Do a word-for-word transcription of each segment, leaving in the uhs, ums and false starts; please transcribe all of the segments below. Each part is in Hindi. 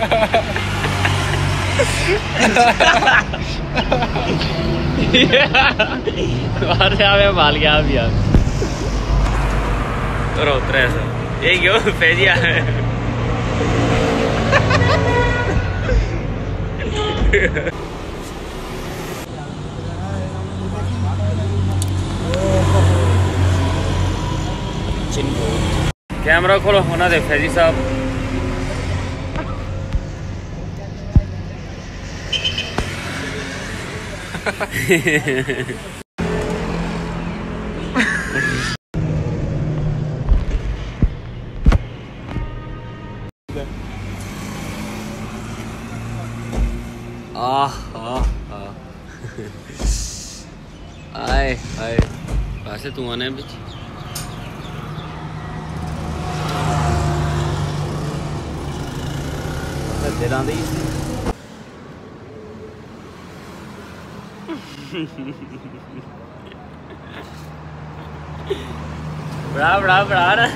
माल गया अभी यार तो उतरे ये क्यों फेजिया कैमरा खोलो होना दे फैजी साहब। आह आह आह आए आए वैसे तू आने बिच दिल आंदे बड़ा बड़ा बड़ा ना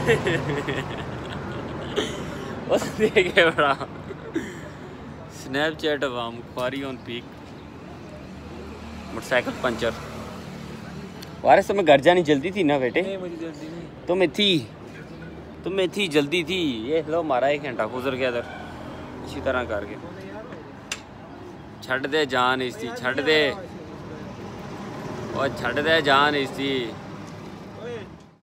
उस देखे बड़ा स्नैपचैट अवाम ख्वारी ऑन पीक मोटरसाइकिल पंचर। वारिस तो मैं घर जानी जल्दी थी ना बेटे? नहीं मुझे जल्दी नहीं। तो मैं थी तो मैं थी जल्दी थी। ये लो मारा एक घंटा गुजर गया इधर इसी तरह करके। छड़ दे जान इसकी छड़ दे और छड़ दे जान इसकी।